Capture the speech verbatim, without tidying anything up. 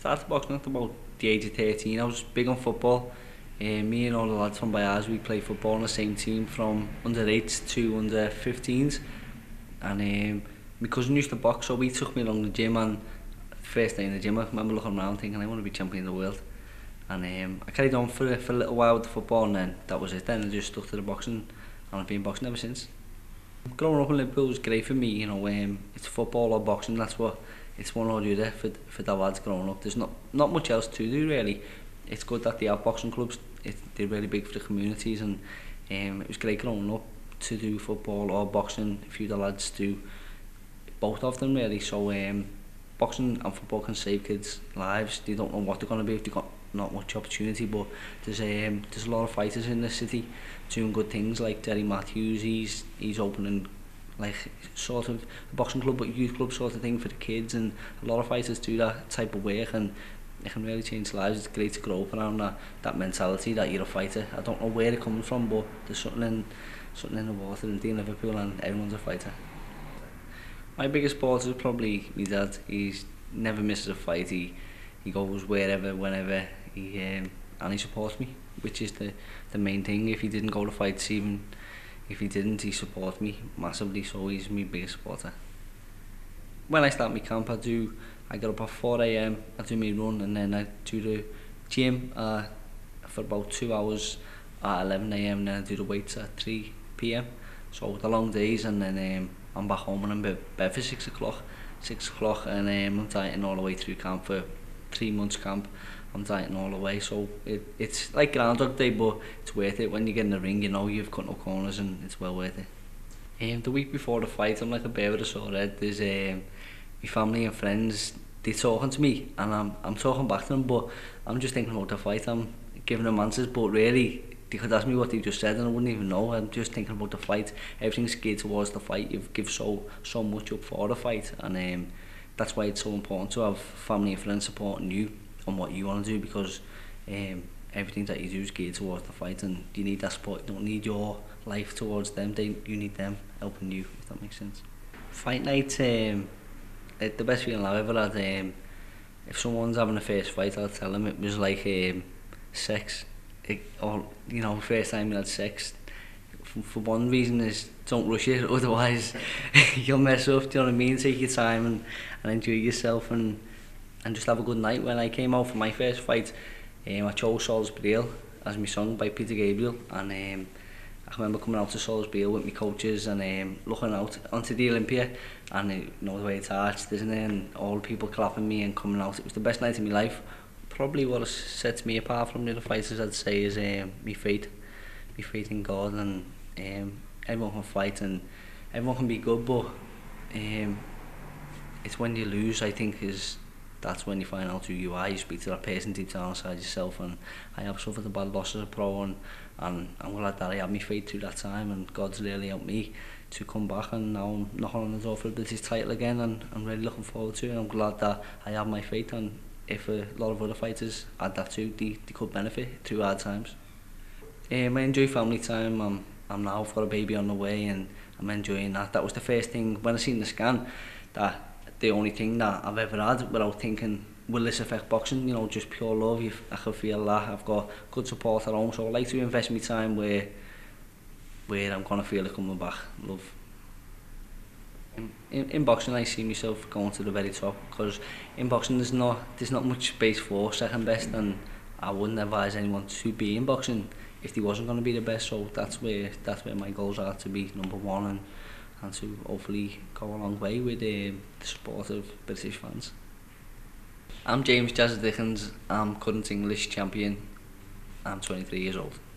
started boxing at about the age of thirteen. I was big on football. Uh, me and all the lads from Bayaz, we played football on the same team from under eights to under fifteens. And um, my cousin used to box, so he took me along the gym, and first day in the gym I remember looking around thinking I want to be champion of the world. And um, I carried on for, for a little while with the football, and then that was it. Then I just stuck to the boxing, and I've been boxing ever since. Growing up in Liverpool was great for me, you know. Um, it's football or boxing. That's what it's one or the other for for the lads growing up. There's not not much else to do really. It's good that they have boxing clubs. It, they're really big for the communities, and um, it was great growing up to do football or boxing. A few of the lads do both of them really. So um, boxing and football can save kids' lives. They don't know what they're going to be if they've got not much opportunity, but there's um, there's a lot of fighters in the city doing good things, like Derry Matthews. He's he's opening like sort of a boxing club but youth club sort of thing for the kids, and a lot of fighters do that type of work, and it can really change lives. It's great to grow up around that, that mentality that you're a fighter. I don't know where it comes from, but there's something in something in the water in Liverpool, and everyone's a fighter. My biggest supporter is probably my dad. He's never misses a fight. He he goes wherever, whenever, he um, and he supports me, which is the the main thing. If he didn't go to fights, even if he didn't, he supports me massively. So he's my biggest supporter. When I start my camp, I do. I get up at four A M, I do my run, and then I do the gym uh, for about two hours at eleven A M, and then I do the weights at three P M. So the long days, and then um, I'm back home and I'm in bed for six o'clock. Six o'clock, and um, I'm dieting all the way through camp for three months camp. I'm dieting all the way, so it, it's like Groundhog Day, but it's worth it. When you get in the ring, you know you've cut no corners, and it's well worth it. Um, the week before the fight, I'm like a bear with a sore head. There's um, my family and friends, they're talking to me, and I'm I'm talking back to them, but I'm just thinking about the fight. I'm giving them answers, but really they could ask me what they just said and I wouldn't even know. I'm just thinking about the fight. Everything's geared towards the fight. You've give so so much up for the fight, and um, that's why it's so important to have family and friends supporting you on what you want to do, because um, everything that you do is geared towards the fight, and you need that support. You don't need your life towards them. They, you need them helping you, if that makes sense. Fight night, um, it, the best feeling I've ever had. Um, if someone's having a first fight, I'll tell them it was like um, sex. It, or you know, first time you had sex. For, for one reason is don't rush it, otherwise you'll mess up. Do you know what I mean? Take your time and, and enjoy yourself, and and just have a good night. When I came out for my first fight, um, I chose Salisbury as my song by Peter Gabriel, and um, I remember coming out to Salisbury with my coaches and um, looking out onto the Olympia, and you know the way it's arched, isn't it? And all the people clapping me and coming out. It was the best night of my life. Probably what sets me apart from the other fighters, I'd say, is um, my faith, my faith in God, and um, everyone can fight and everyone can be good, but um, it's when you lose, I think, is that's when you find out who you are. You speak to that person deep down inside yourself, and I have suffered a bad loss as a pro, and, and I'm glad that I had my faith through that time, and God's really helped me to come back, and now I'm knocking on the door for the British title again, and I'm really looking forward to it, and I'm glad that I have my faith, and if a lot of other fighters had that too, they, they could benefit through hard times. Um, I enjoy family time. I'm, I'm now, I've got a baby on the way, and I'm enjoying that. That was the first thing, when I seen the scan, that the only thing that I've ever had without thinking, will this affect boxing? You know, just pure love. You, I can feel that. I've got good support at home, so I like to invest my time where where I'm going to feel it coming back. Love. In, in boxing, I see myself going to the very top, because in boxing there's not there's not much space for second best, and I wouldn't advise anyone to be in boxing if they wasn't going to be the best. So that's where that's where my goals are, to be number one, and and to hopefully go a long way with um, the support of British fans. I'm James Jazza Dickens. I'm current English champion. I'm twenty-three years old.